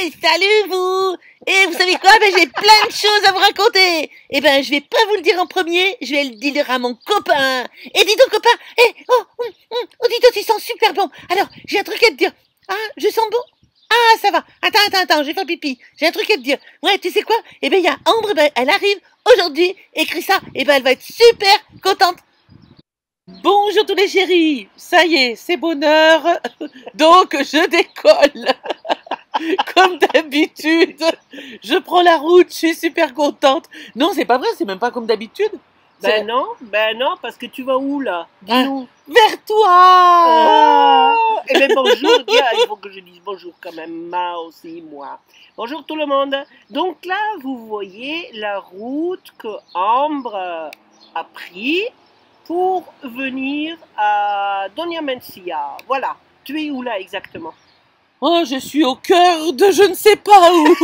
salut vous! Et vous savez quoi? J'ai plein de choses à vous raconter! Je vais pas vous le dire en premier, je vais le dire à mon copain! Et dis donc, copain! Dis donc, tu sens super bon! Alors, j'ai un truc à te dire! Ah, je sens bon? Ah, ça va! Attends, je vais faire pipi! J'ai un truc à te dire! Ouais, tu sais quoi? Il y a Ambre, elle arrive aujourd'hui, écrit ça, elle va être super contente! Bonjour tous les chéris! Ça y est, c'est bonheur! Donc, je décolle! Comme d'habitude, je prends la route, je suis super contente. Non, c'est pas vrai, c'est même pas comme d'habitude. Ben non, parce que tu vas où là? Dis-nous. Vers toi. Eh bien bonjour, il faut que je dise bonjour quand même, aussi, moi. Bonjour tout le monde. Donc là, vous voyez la route que Ambre a pris pour venir à Doña Mencia. Voilà, tu es où là exactement? Oh, je suis au cœur de je ne sais pas où.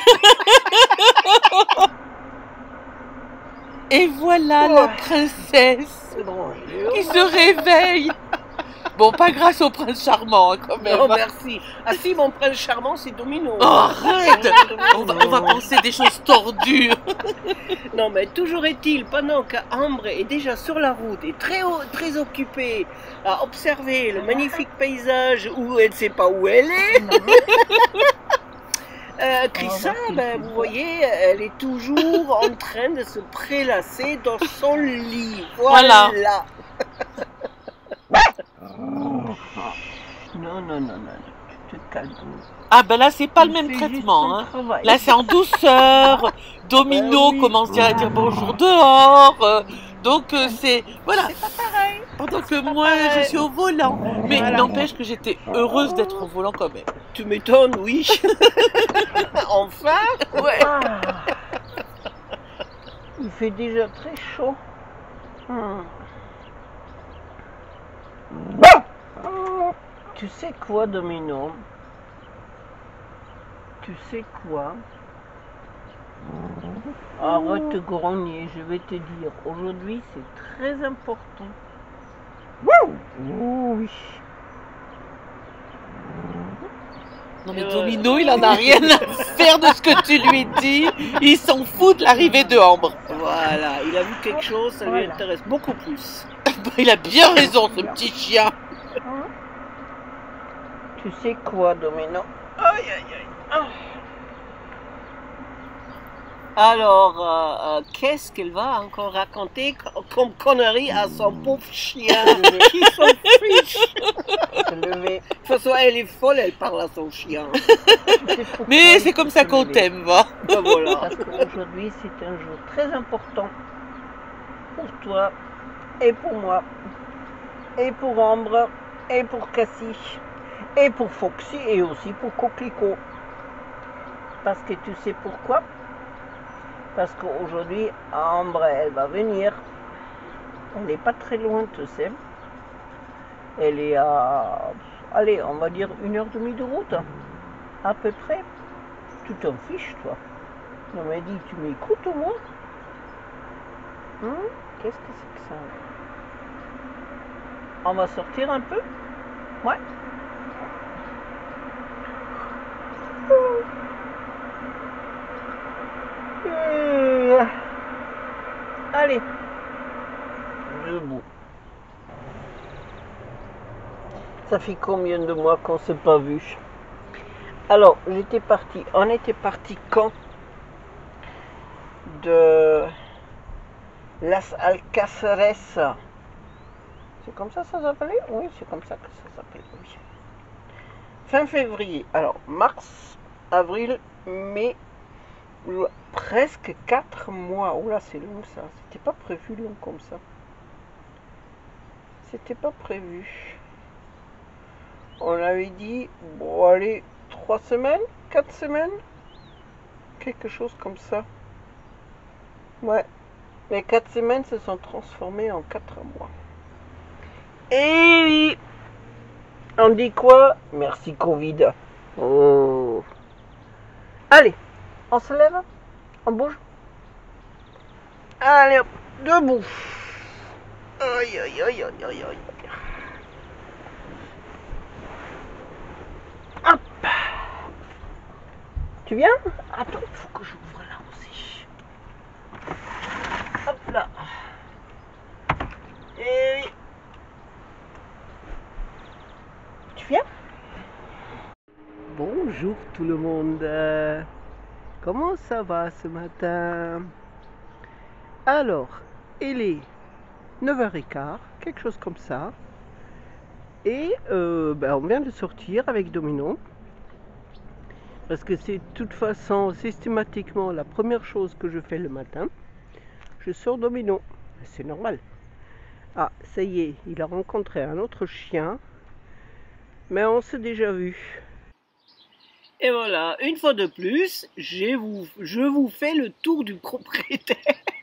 Et voilà la princesse qui se réveille. Bon, pas grâce au prince charmant, quand même. Non, merci. Ah si, mon prince charmant, c'est Domino. Oh, arrête. On va penser des choses tordues. Non, mais toujours est-il, pendant qu'Ambre est déjà sur la route et très occupée à observer le magnifique paysage où elle ne sait pas où elle est, Chrissa, vous voyez, elle est toujours en train de se prélasser dans son lit. Voilà. Non, tu te calmes. Ah ben là c'est pas le même traitement, hein. Là c'est en douceur. Domino commence déjà à dire bonjour dehors. Donc c'est voilà. C'est pas pareil. Pendant que moi je suis au volant. Mais n'empêche que j'étais heureuse d'être au volant quand même. Tu m'étonnes, oui. Enfin. Ouais. Il fait déjà très chaud. Tu sais quoi, Domino? Tu sais quoi? Arrête de grogner, je vais te dire. Aujourd'hui, c'est très important. Oui. Non mais Domino, il en a rien à faire de ce que tu lui dis. Il s'en fout de l'arrivée de Ambre. Voilà, il a vu quelque chose, ça lui intéresse beaucoup plus. Il a bien raison, ce petit chien. Tu sais quoi, Domino? Aïe. Alors, qu'est-ce qu'elle va encore raconter comme connerie à son pauvre chien qui s'en fiche? De toute façon, elle est folle, elle parle à son chien. Mais c'est comme ça qu'on t'aime, va. Voilà. Parce qu'aujourd'hui, c'est un jour très important pour toi et pour moi et pour Ambre et pour Cassie et pour Foxy et aussi pour Coquelicot. Parce que tu sais pourquoi? Parce qu'aujourd'hui, Ambre, elle va venir. Elle n'est pas très loin, tu sais. Elle est à, allez, on va dire 1h30 de route, à peu près. Tu t'en fiches, toi. On m'a dit, tu m'écoutes au moins? Qu'est-ce que c'est que ça? On va sortir un peu? Ouais. Allez, debout. Ça fait combien de mois qu'on ne s'est pas vu? Alors, on était parti quand? De Las Alcaceres. C'est comme ça s'appelait? Oui, c'est comme ça que ça s'appelle. Oui. Fin février. Alors, mars, avril, mai, presque 4 mois. Oula, c'est long ça. C'était pas prévu long comme ça. C'était pas prévu. On avait dit, bon, allez, 3 semaines, 4 semaines, quelque chose comme ça. Ouais. Les 4 semaines se sont transformées en 4 mois. Et oui. On dit quoi? Merci Covid. Oh. Allez, on se lève? On bouge? Allez hop, debout. Aïe. Hop. Tu viens? Attends, il faut que j'ouvre là aussi. Hop là. Et oui. Tu viens? Bonjour tout le monde. Comment ça va ce matin? Alors, il est 9h15, quelque chose comme ça. Et on vient de sortir avec Domino. Parce que c'est de toute façon systématiquement la première chose que je fais le matin. Je sors Domino. C'est normal. Ah, ça y est, il a rencontré un autre chien. Mais on s'est déjà vu. Et voilà, une fois de plus, je vous fais le tour du propriétaire.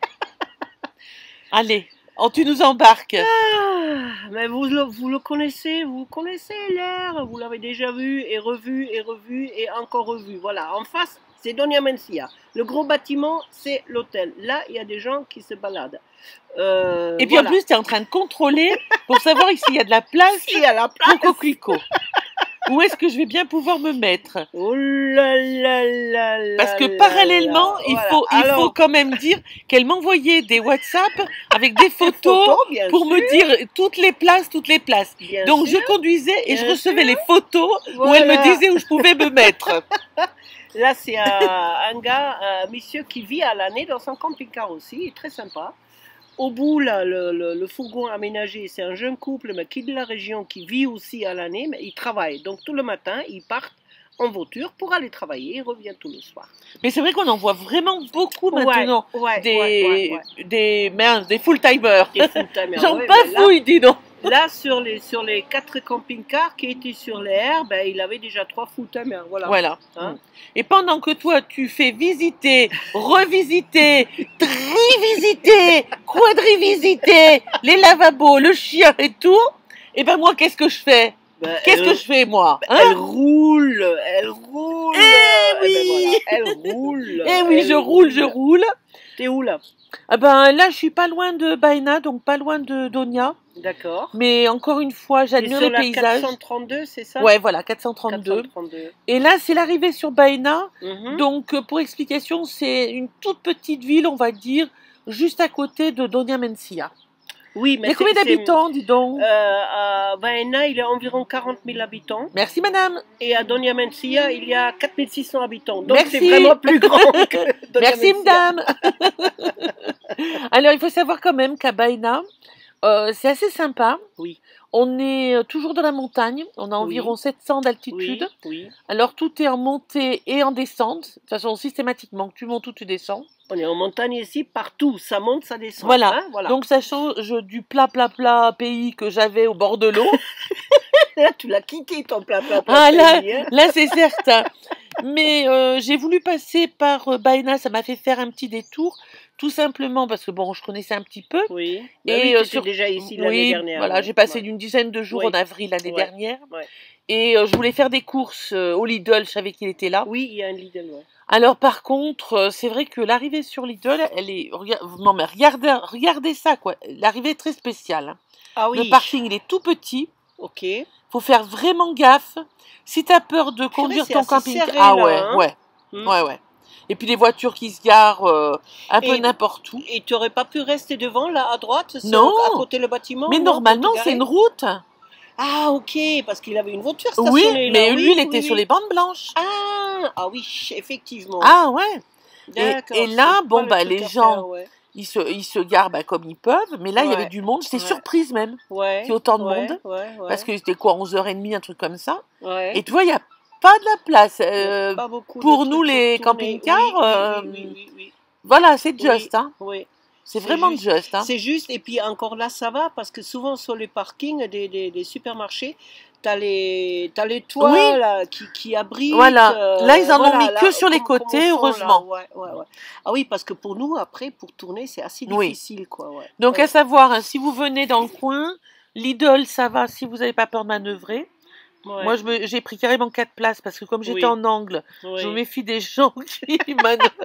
Allez, tu nous embarques. Ah, mais vous le connaissez, vous connaissez l'air, vous l'avez déjà vu et revu et encore revu. Voilà, en face, c'est Doña Mencia. Le gros bâtiment, c'est l'hôtel. Là, il y a des gens qui se baladent. Et puis voilà. En plus, tu es en train de contrôler pour savoir s'il y a de la place, s'il y a la place. Pour Coquelicot. Où est-ce que je vais bien pouvoir me mettre? Oh là là là là. Parce que parallèlement, il faut quand même dire qu'elle m'envoyait des WhatsApp avec des photos pour me dire toutes les places. Bien Donc sûr, je conduisais et je recevais les photos où elle me disait où je pouvais me mettre. Là, c'est un gars, un monsieur qui vit à l'année dans son camping-car aussi, très sympa. Au bout, là, le fourgon aménagé, c'est un jeune couple, mais qui est de la région, qui vit aussi à l'année, mais ils travaillent. Donc, tout le matin, ils partent en voiture pour aller travailler, ils reviennent tout le soir. Mais c'est vrai qu'on en voit vraiment beaucoup maintenant, des full-timers. J'en bafouille, dis donc. Là, sur les 4 camping-cars qui étaient sur les airs, il avait déjà 3 full-timers. Voilà. Hein? Et pendant que toi, tu fais visiter, revisiter, trivisiter, quadrivisiter les lavabos, le chien et tout, et ben moi, qu'est-ce que je fais? Qu'est-ce que je fais, moi? Hein? Elle roule. Eh oui, elle roule. Eh oui, je roule. T'es où, là? Ah ben là, je suis pas loin de Baena, donc pas loin de Doña. D'accord. Mais encore une fois, j'admire les paysages. 432, c'est ça? Ouais, voilà, 432. Et là, c'est l'arrivée sur Baena. Donc, pour explication, c'est une toute petite ville, on va dire, juste à côté de Doña Mencia. Oui, mais il y a combien d'habitants, dis donc? À Baena, il y a environ 40 000 habitants. Merci, madame. Et à Doña Mencia, il y a 4 600 habitants. Donc, c'est vraiment plus grand que Doña Merci, Mencia. madame. Alors, il faut savoir quand même qu'à Baena, c'est assez sympa. Oui. On est toujours dans la montagne. On a environ 700 d'altitude. Oui. Alors, tout est en montée et en descente. De toute façon, systématiquement, tu montes ou tu descends. On est en montagne ici, partout. Ça monte, ça descend. Voilà. Voilà. Donc, ça change du plat pays que j'avais au bord de l'eau. Là, tu l'as quitté, ton plat pays. Là, c'est certain. Mais j'ai voulu passer par Baena. Ça m'a fait faire un petit détour. Tout simplement parce que, bon, je connaissais un petit peu. Oui. Et déjà ici l'année dernière. Voilà, j'ai passé d'une dizaine de jours en avril l'année dernière. Et je voulais faire des courses au Lidl. Je savais qu'il était là. Oui, il y a un Lidl, Alors, par contre, c'est vrai que l'arrivée sur Lidl, elle est... Non, mais regardez ça, quoi. L'arrivée est très spéciale. Ah oui. Le parking, il est tout petit. Ok. Faut faire vraiment gaffe. Si tu as peur de conduire ton camping-car... Ouais. Et puis les voitures qui se garent un peu n'importe où. Et tu n'aurais pas pu rester devant, là, à droite, non, à côté le bâtiment? Mais normalement, c'est une route. Ah, ok, parce qu'il avait une voiture stationnée. Oui, mais lui, il était sur les bandes blanches. Ah oui, effectivement. Ah ouais. Et là, bon, les gens, ils se garent comme ils peuvent. Mais là, il y avait du monde. J'étais surprise même qu'il y ait autant de monde. Parce que c'était quoi, 11h30, un truc comme ça. Et tu vois, il y a pas de la place pas beaucoup pour nous les camping-cars. Voilà, c'est juste. Hein. C'est vraiment juste. Hein. C'est juste, et puis encore là, ça va, parce que souvent sur les parkings des supermarchés, t'as les toits là, qui abritent. Voilà, là ils en ont mis que sur les côtés, heureusement. Ah oui, parce que pour nous, après, pour tourner, c'est assez difficile. Quoi, Donc à savoir, hein, si vous venez dans le coin, Lidl, ça va si vous n'avez pas peur de manœuvrer. Moi, j'ai pris carrément 4 places parce que comme j'étais en angle, je me méfie des gens qui manœuvrent.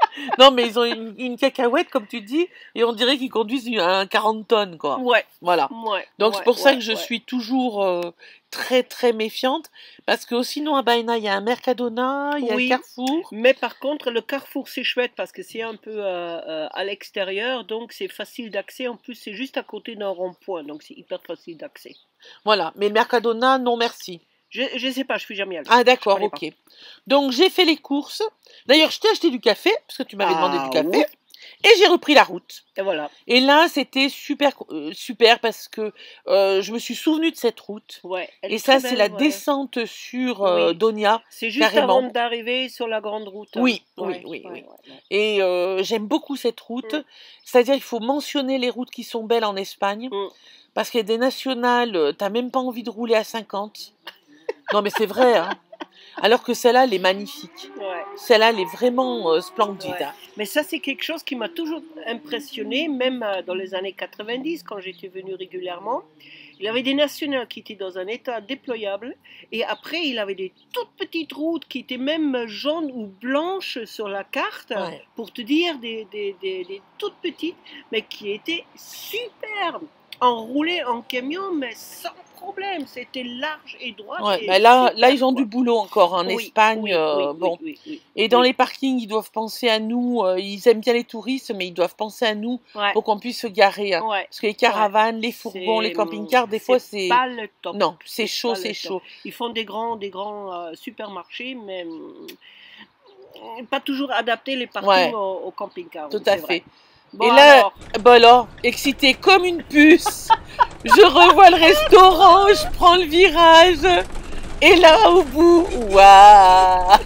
Non, mais ils ont une cacahuète, comme tu dis, et on dirait qu'ils conduisent un 40 tonnes, quoi. Ouais, Voilà. ouais. Donc, c'est pour ça que je ouais. suis toujours très, très méfiante. Parce que sinon, à Baïna, il y a un Mercadona, il y a Oui. un Carrefour. Mais par contre, le Carrefour, c'est chouette parce que c'est un peu à l'extérieur, donc c'est facile d'accès. En plus, c'est juste à côté d'un rond-point, donc c'est hyper facile d'accès. Voilà. Mais Mercadona, non, merci. Je sais pas, je suis jamais allée. Ah, d'accord, connais ok. Donc, j'ai fait les courses. D'ailleurs, je t'ai acheté du café, parce que tu m'avais demandé du café. Ouais. Et j'ai repris la route. Et voilà. Et là, c'était super, super parce que je me suis souvenue de cette route. Ouais. Et ça, c'est la descente sur Oui. Donia. C'est juste carrément. avant d'arriver sur la grande route. Oui, Ouais, oui. ouais. Et j'aime beaucoup cette route. C'est-à-dire, il faut mentionner les routes qui sont belles en Espagne. Parce qu'il y a des nationales, t'as même pas envie de rouler à 50. Non, mais c'est vrai, hein. Alors que celle-là, elle est magnifique. Ouais. Celle-là, elle est vraiment splendide. Ouais. Mais ça, c'est quelque chose qui m'a toujours impressionné, même dans les années 90, quand j'étais venue régulièrement. Il avait des nationales qui étaient dans un état déployable, et après, il avait des toutes petites routes qui étaient même jaunes ou blanches sur la carte, Ouais. pour te dire des toutes petites, mais qui étaient superbes. Enroulées en camion, mais sans problème. C'était large et droit. Ouais, et bah là, super, ils ont quoi. du boulot encore en Oui, Espagne. oui, Bon. oui. Et dans les parkings, ils doivent penser à nous. Ils aiment bien les touristes, mais ils doivent penser à nous Ouais. pour qu'on puisse se garer. Hein. Ouais. Parce que les caravanes, les fourgons, les camping-cars, des fois, c'est... pas le top. Non, c'est chaud, pas c'est le chaud. top. Ils font des grands supermarchés, mais pas toujours adaptés les parkings Ouais. au camping-car. Tout oui, à c'est fait. vrai. Bon, Et là, alors, alors, excitée comme une puce, je revois le restaurant, je prends le virage. Et là, au bout, waouh.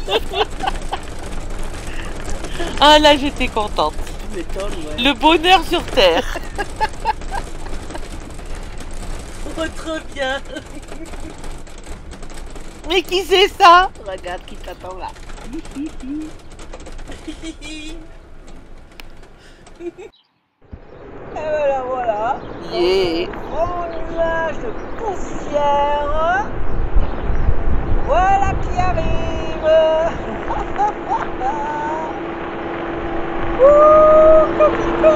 Ah là, j'étais contente. tu m'étonnes, ouais. Le bonheur sur terre. Oh, trop bien. Mais qui c'est ça? Regarde qui t'attend là. Et voilà. Yeah. Grand nuage de poussière. Voilà qui arrive. Ouh, coquelicot.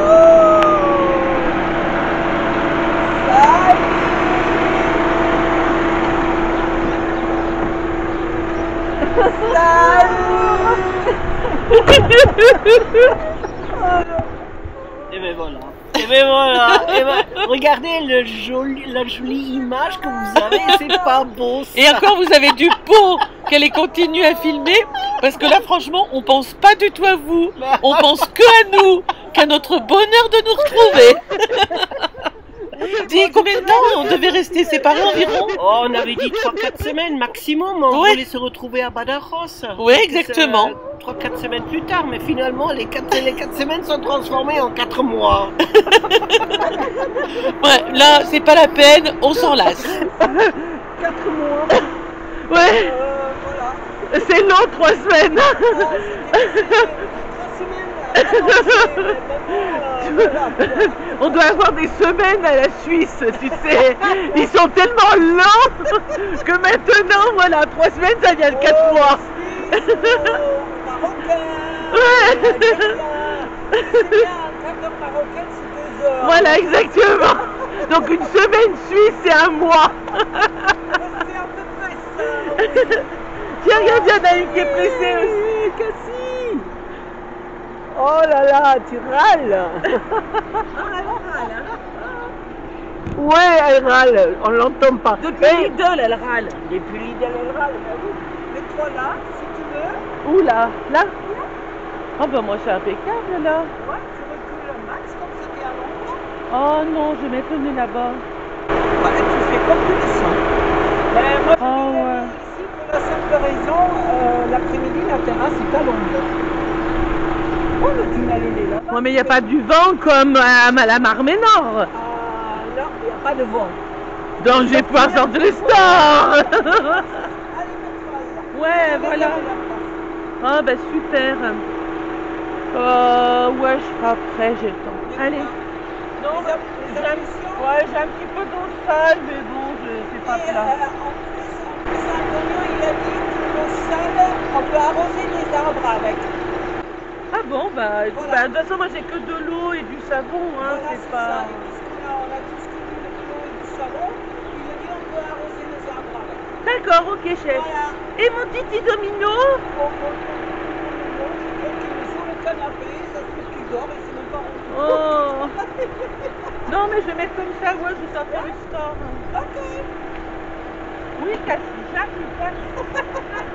Et ben voilà. Et ben voilà. Et ben, regardez la jolie image que vous avez. C'est pas beau. Ça. Et encore, vous avez du pot qu'elle ait continué à filmer. Parce que là, franchement, on pense pas du tout à vous. On pense que à nous. Qu'à notre bonheur de nous retrouver. Dis, combien de temps on devait rester séparés environ? Oh, on avait dit 3-4 semaines maximum. On Ouais. voulait se retrouver à Badajoz. Oui, exactement. 3-4 semaines plus tard, mais finalement, les 4 semaines sont transformées en 4 mois. Ouais, là, c'est pas la peine, on s'en lasse. 4 mois. Ouais, Voilà. c'est long, 3 semaines. On doit avoir des semaines à la Suisse, tu sais. Ils sont tellement lents que maintenant, voilà, 3 semaines, ça vient de 4 mois. Voilà, exactement. Donc une semaine suisse, c'est un mois. Tiens, regarde, il y en a une qui est pressée aussi. Cassie. Oh là là, tu râles. Ouais, elle râle, on l'entend pas. Depuis Lidl, elle râle. Depuis Lidl, elle râle. Mets-toi là, si tu veux. Où là? Là? Oh ben moi c'est impeccable là. Ouais, tu recules un max comme c'était à Londres. Oh non, je vais mettre le nez là-bas. Ouais, tu fais comme tu le sens. Ben, moi, je Ah suis ouais. ici pour la simple raison, l'après-midi, la terrasse est à Londres. Oh, le tunnel, il est là. Ouais, mais il n'y a pas du vent comme à la Marménor. Ah, là, il n'y a pas de vent. Donc je vais pouvoir sortir le store. Allez, mets-toi là. Ouais, voilà. Ah bah super. Ouais, je serai après, j'ai le temps. Allez. Non, j'ai un petit peu d'eau sale, mais bon, c'est pas plat. En plus, Antonio, il a dit que l'eau sale, on peut arroser les arbres avec. Ah bon, bah, Voilà. de toute façon, moi j'ai que de l'eau et du savon, hein, Voilà, c'est c'est pas... ça. Et puisqu'on a tout ce qui est de l'eau et du savon, il a dit on peut arroser les arbres avec. D'accord, ok, chef. Voilà. Et mon titi domino? Donc il est sur le canapé, ça se fait qu'il dort et c'est même pas rendu. Oh. Non, mais je vais mettre comme ça, ouais, je sortir le store. Ok. Oui, Cassie, j'arrive, Cassie.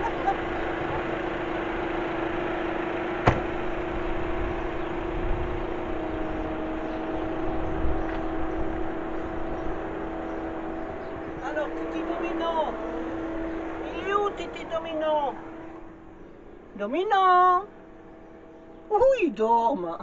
Alors, Titi Dominant, il est où Titi Dominant? Dominant? Où il dorme?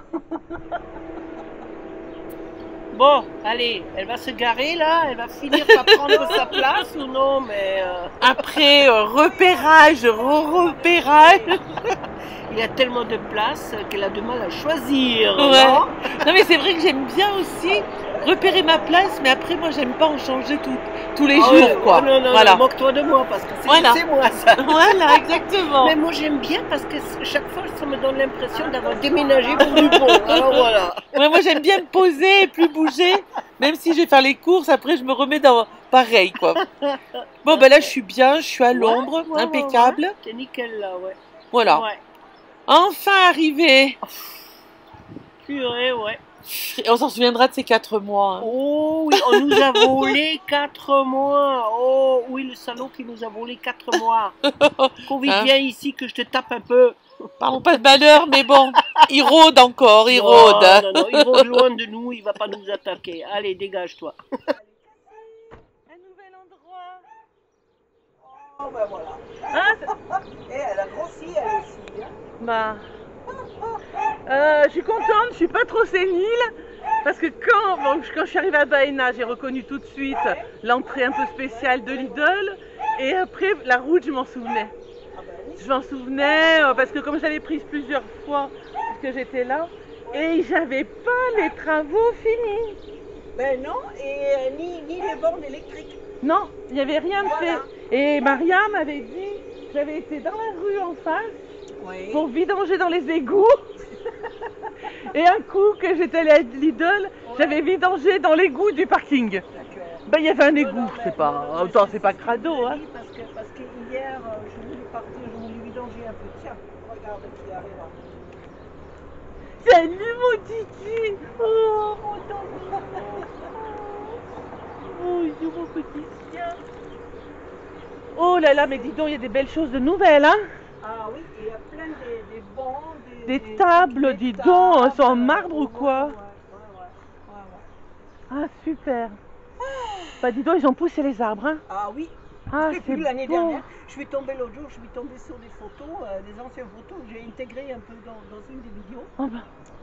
Bon, allez, elle va se garer là, elle va finir par prendre sa place ou non, mais Après repérage, repérage. il y a tellement de place qu'elle a du mal à choisir. Ouais. Non Non mais c'est vrai que j'aime bien aussi repérer ma place, mais après moi j'aime pas en changer tous les Ah jours ouais, quoi. oh non, non, Voilà. non, moque-toi de moi parce que Voilà. c'est moi ça. Voilà, exactement. Mais moi j'aime bien parce que chaque fois ça me donne l'impression d'avoir déménagé pour du bon. Alors voilà. Ouais, moi j'aime bien me poser et plus bouger, même si je vais faire les courses, après je me remets dans pareil quoi. Bon ben là je suis bien, je suis à l'ombre, Ouais, impeccable. ouais. T'es nickel là, ouais. Voilà. Ouais. Enfin arrivé. Purée, ouais. Et on s'en souviendra de ces 4 mois. Hein. Oh oui, on nous a volé 4 mois. Oh oui, le salaud qui nous a volé 4 mois. Covid, Hein? viens ici que je te tape un peu. Parlons pas de malheur, mais bon, il rôde encore, il Non, rôde. hein. non, non, il rôde loin de nous, il va pas nous attaquer. Allez, dégage-toi. Un nouvel endroit. Oh ben voilà. Ah, Et elle a grossi elle aussi. Hein. bah... je suis contente, je suis pas trop sénile. Parce que quand je suis arrivée à Baena, j'ai reconnu tout de suite l'entrée un peu spéciale de Lidl. Et après, la route, je m'en souvenais. Ah ben oui. Je m'en souvenais parce que comme j'avais prise plusieurs fois, puisque j'étais là, et j'avais pas les travaux finis. Ben non, et ni les bornes électriques. Non, il n'y avait rien de Voilà. fait. Et Maria m'avait dit, j'avais été dans la rue en face Oui. pour vidanger dans les égouts. Et un coup que j'étais allée à Lidl, j'avais vidangé dans l'égout du parking. D'accord. Ben il y avait un Non, égout, non, c'est mais- pas, non, non, autant mais c'est pas crado, hein. Oui, parce que hier, je voulais partir, je voulais vidanger un peu. Tiens, regarde qui arrive. Salut mon titi. Oh mon tonton. Bonjour mon petit chien. Oh là là, mais dis donc, il y a des belles choses de nouvelles, hein. Ah oui, il y a plein des bancs, Des tables, dis donc, elles sont en marbre ou quoi? Ouais. Ah super. Bah dis donc, ils ont poussé les arbres, hein. Ah oui, Ah j'ai c'est vu l'année beau. dernière. Je suis tombée l'autre jour, je suis tombée sur des photos, des anciennes photos que j'ai intégrées un peu dans une des vidéos. Oh, bah.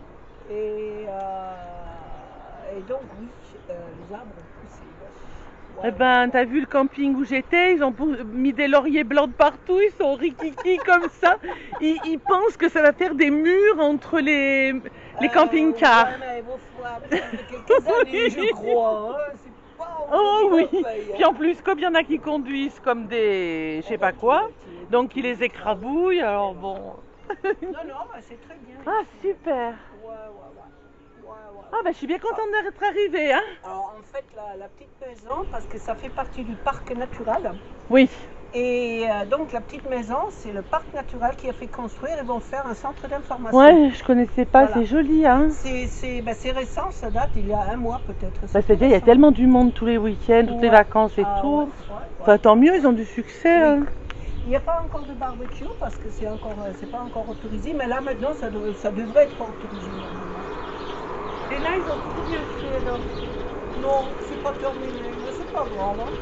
Et donc oui, les arbres ont poussé. Eh ben, t'as vu le camping où j'étais, ils ont mis des lauriers blancs de partout, ils sont rikiki comme ça. Ils pensent que ça va faire des murs entre les camping-cars. Ouais, mais bon, ça fait quelques années, je crois. Hein, c'est pas Oh oui. aujourd'hui qu'on paye, hein. Puis en plus, comme il y en a qui conduisent comme des, je sais pas quoi, donc ils les écrabouillent, alors bon. Non, non, bah, c'est très bien. Ah super. Ouais. Ah ben je suis bien contente d'être arrivée, hein. Alors en fait, la petite maison, parce que ça fait partie du parc naturel, Oui. et donc la petite maison, c'est le parc naturel qui a fait construire, ils vont faire un centre d'information. Ouais, je connaissais pas, Voilà. c'est joli, hein. C'est récent, ça date il y a un mois peut-être. Bah, c'est-à-dire, il y a tellement du monde tous les week-ends, toutes les Ouais. vacances et Ah, tout. ouais. Enfin, tant mieux, ils ont du succès. Oui. Hein. Il n'y a pas encore de barbecue parce que c'est pas encore autorisé, mais là maintenant ça devrait être autorisé. Et là, ils ont tout mieux fait, alors. Non, c'est pas terminé, mais c'est pas grave. Hein.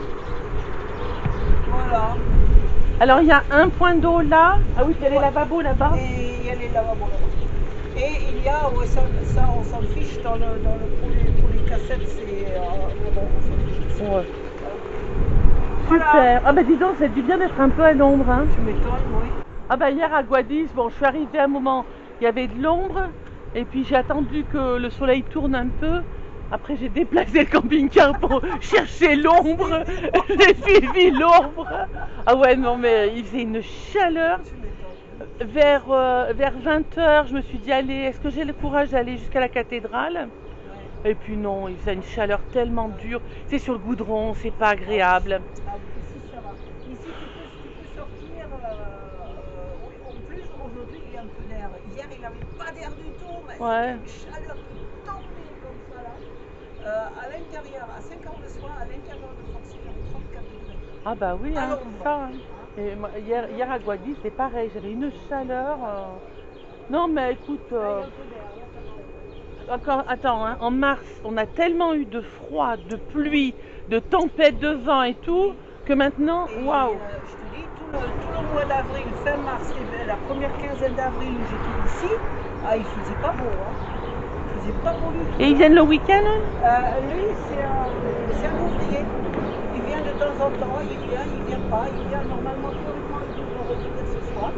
Voilà. Alors, il y a un point d'eau là. Ah oui, il y a les lavabos là-bas. Et il y a les lavabos là-bas. Et il y a, ouais, ça on s'en fiche pour les cassettes, c'est. Bon, on s'en fiche de ça. Ouais. Voilà. Super. Ah bah dis donc, c'est du bien d'être un peu à l'ombre. Hein. Tu m'étonnes, oui. Ah bah hier à Guadix, bon, je suis arrivée à un moment, il y avait de l'ombre. Et puis j'ai attendu que le soleil tourne un peu. Après j'ai déplacé le camping-car pour chercher l'ombre. J'ai suivi l'ombre. Ah ouais non mais il faisait une chaleur. Tu m'étonnes. vers 20 h, je me suis dit, allez, est-ce que j'ai le courage d'aller jusqu'à la cathédrale? Et puis non, il faisait une chaleur tellement dure. C'est sur le goudron, c'est pas agréable. Ah oui, ici ça va. Ici tu peux sortir. Oui, en plus aujourd'hui il y a un peu d'air. Hier il n'avait pas d'air du tout, mais Ouais. c'était une chaleur qui tombait comme ça là. À l'intérieur, à 5 h le soir, à l'intérieur de Foxy, il y avait 34 degrés. Ah bah oui, À hein, l'ombre. c'est ça. Hein. Et moi, hier à Guadeloupe, c'était pareil, j'avais une chaleur. Non mais écoute, Il y a un peu d'air, là ça va. encore, attends, hein, en mars, on a tellement eu de froid, de pluie, de tempête, de vent et tout, que maintenant, Et waouh. je te dis, tout le mois d'avril, fin mars, et la première quinzaine d'avril où j'étais ici, il faisait pas beau. Hein. Il faisait pas beau du tout. Et ils viennent le week-end? Lui, c'est un ouvrier. Il vient de temps en temps, il vient pas. Il vient normalement théoriquement, il devrait revenir ce soir.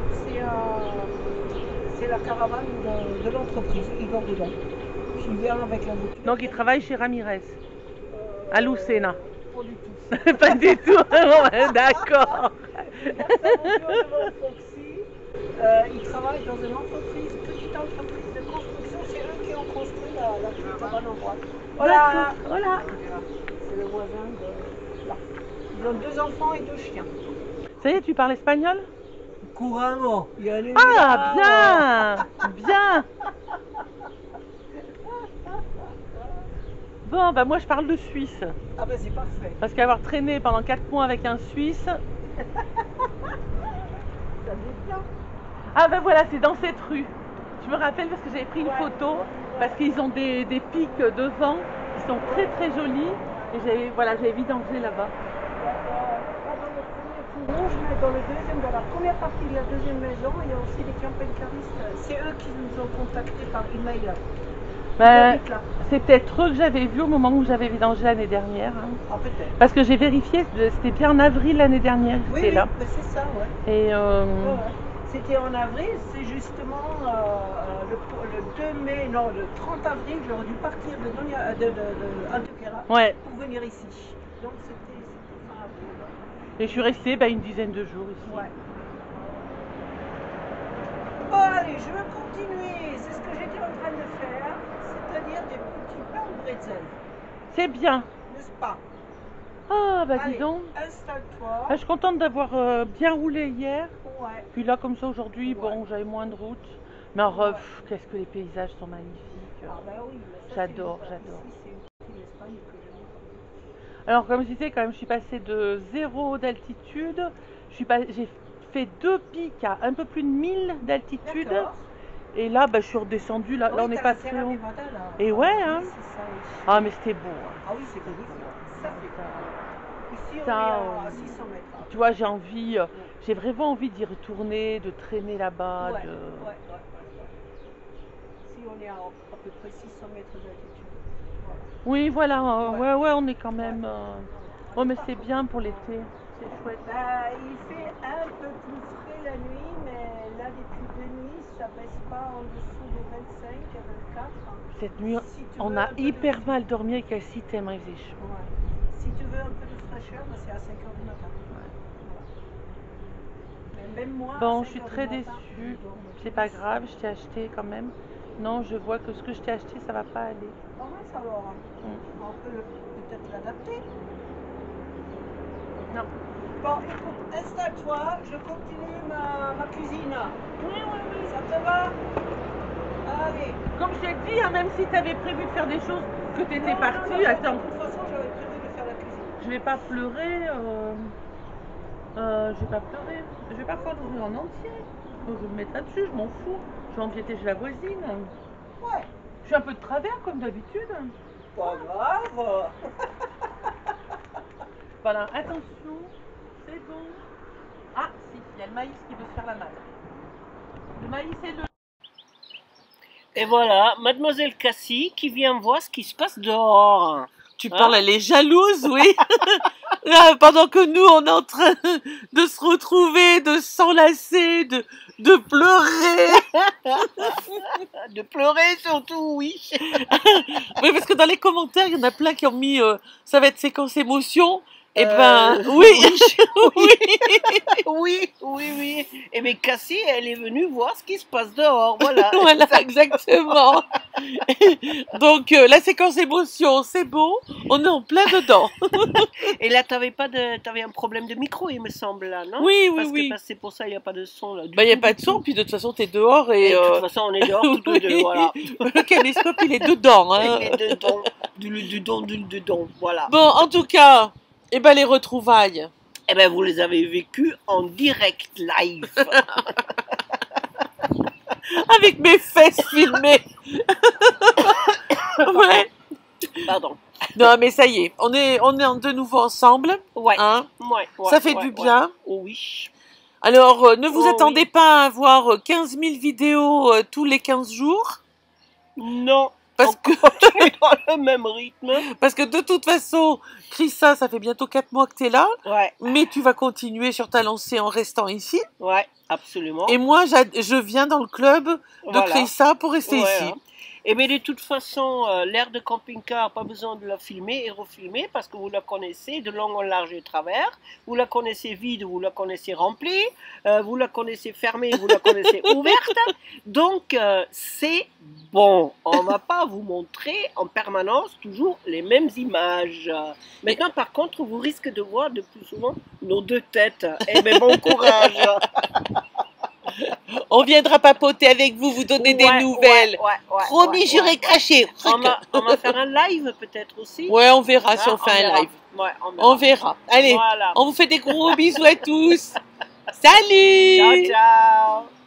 C'est la caravane de l'entreprise. Il dort dedans. Il vient avec la voiture. Donc il travaille chez Ramirez, à Lucena. Pas du tout. Pas du tout, ouais, d'accord. Il a sa voiture devant Foxy. Il travaille dans une entreprise, petite entreprise de construction. C'est eux qui ont construit la cabane en bois. Voilà. Voilà. C'est le voisin de là. Ils ont 2 enfants et 2 chiens. Ça y est, tu parles espagnol? Couramment. Ah, bien, bien. Bon, bah moi je parle de Suisse. Ah ben c'est parfait. Parce qu'avoir traîné pendant 4 mois avec un Suisse. Ça dit bien. Ah ben voilà, c'est dans cette rue. Je me rappelle parce que j'avais pris une photo, parce qu'ils ont des pics devant qui sont très très jolis. Et j'avais vidangé là-bas. Pas dans le premier tout rouge, mais dans le deuxième, dans la première partie de la deuxième maison, il y a aussi des camping-caristes. C'est eux qui nous ont contactés par email. Ils Ben, habitent là. c'est peut-être eux que j'avais vu au moment où j'avais vidangé l'année dernière. Hein. Ah peut-être. Parce que j'ai vérifié, c'était bien en avril l'année dernière, Oui, j'étais là. mais c'est ça, ouais. Et Ouais, ouais. C'était en avril, c'est justement le 2 mai, non, le 30 avril, j'aurais dû partir de Antequera ouais. pour venir ici. Donc c'était fin avril. Et je suis restée une dizaine de jours ici. Ouais. Bon, allez, je vais continuer. C'est ce que j'étais en train de faire, c'est-à-dire des petits pains de bretzel, C'est bien. n'est-ce pas? Ah bah dis Allez, donc. installe-toi. Ah, je suis contente d'avoir bien roulé hier. Ouais. Puis là comme ça aujourd'hui, Ouais. bon j'avais moins de route. Mais en Ouais. qu'est-ce que les paysages sont magnifiques. Ah bah oui, mais ça, J'adore, c'est j'adore. Ici, c'est une Espagne que j'aime beaucoup. Alors comme je disais quand même, je suis passée de 0 d'altitude. J'ai fait 2 pics à un peu plus de 1000 d'altitude. D'accord. Et là bah, je suis redescendue. Là, Oui, on n'est t'as pas la très Sierra haut. Nevada, là. Et ouais, hein. Oui, c'est ça, oui. Ah mais c'était beau. Hein. Ah oui, c'est magnifique. Ça, c'est ici, on Ça, est à 600 mètres. Tu vois, j'ai vraiment envie d'y retourner, de traîner là-bas. Ouais, de... ouais. Ici, on est à peu près 600 mètres d'altitude. Voilà. Oui, voilà, Ouais. ouais, on est quand même. Oh, mais c'est bien pour l'été, c'est chouette. Bah, il fait un peu plus frais la nuit, mais là, depuis 2 nuits, ça baisse pas en dessous des 25 à 24. Cette nuit, Si tu on veux a un peu de- hyper mal dormi avec Cassie tellement il faisait chaud. Ouais. Si tu veux un peu de fraîcheur, bah, c'est à 5 h du matin. Voilà. Mais même moi, à Bon, 5 je suis heures du très matin, déçue. je dors. C'est pas grave, je t'ai acheté quand même. Non, je vois que ce que je t'ai acheté, ça va pas aller. Pas mal ça, Laura. On peut peut-être l'adapter. Non. Bon, écoute, installe-toi, je continue ma cuisine. Oui. Ça te va? Allez. Comme je t'ai dit, hein, même si tu avais prévu de faire des choses, que tu étais Non, partie, non, attends, de toute façon, j'avais prévu de faire la cuisine. je vais pas pleurer. Je vais pas pleurer. Je vais pas pouvoir l'ouvrir en entier. Donc je vais me mettre là-dessus, je m'en fous. Je vais empiéter chez la voisine. Ouais. Je suis un peu de travers comme d'habitude. Pas grave. Voilà, attention, c'est bon. Ah, si, il y a le maïs qui veut se faire la malle. Le maïs et le... Et voilà, mademoiselle Cassie qui vient voir ce qui se passe dehors. Tu parles, elle est jalouse, oui. Là, pendant que nous, on est en train de se retrouver, de s'enlacer, de pleurer. De pleurer surtout, oui. Oui, parce que dans les commentaires, il y en a plein qui ont mis ça va être séquence émotion. Eh ben, oui, Oui. Et mais Cassie, elle est venue voir ce qui se passe dehors, voilà. voilà, exactement. Donc, la séquence émotion, c'est bon, on est en plein dedans. Et là, t'avais un problème de micro, il me semble, là, non? Oui, Parce que c'est pour ça, il n'y a pas de son, là. Bah, il n'y a pas de son, puis de toute façon, t'es dehors et... Et de toute façon, on est dehors, tous les deux, oui. voilà. Le caméscope, il est dedans. Hein. Il est dedans, voilà. Bon, en tout cas, eh ben, les retrouvailles. Eh ben, vous les avez vécues en direct live. Avec mes fesses filmées. Ouais. Pardon. Non, mais ça y est, on est de nouveau ensemble. Ouais. Hein. Ouais, Ça fait du bien. Ouais. Oh oui. Alors, ne vous Oh attendez pas à avoir 15 000 vidéos tous les 15 jours. Non. Parce que, Dans le même rythme. parce que de toute façon, Chrissa, ça fait bientôt 4 mois que tu es là. Ouais. Mais tu vas continuer sur ta lancée en restant ici. Ouais, absolument. Et moi, je viens dans le club de Voilà. Chrissa pour rester Ouais, ici. hein. Et bien de toute façon, l'aire de camping-car, pas besoin de la filmer et refilmer parce que vous la connaissez de long en large et travers. Vous la connaissez vide, vous la connaissez remplie, vous la connaissez fermée, vous la connaissez ouverte. Donc c'est bon. On va pas vous montrer en permanence toujours les mêmes images. Maintenant, par contre, vous risquez de voir de plus souvent nos deux têtes. Eh bien, bon courage. On viendra papoter avec vous, vous donner des nouvelles. Promis, juré, craché. On va faire un live peut-être aussi. Ouais, on verra si on fait un live. Ouais, On verra. Allez, Voilà. on vous fait des gros bisous à tous. Salut! Ciao, ciao.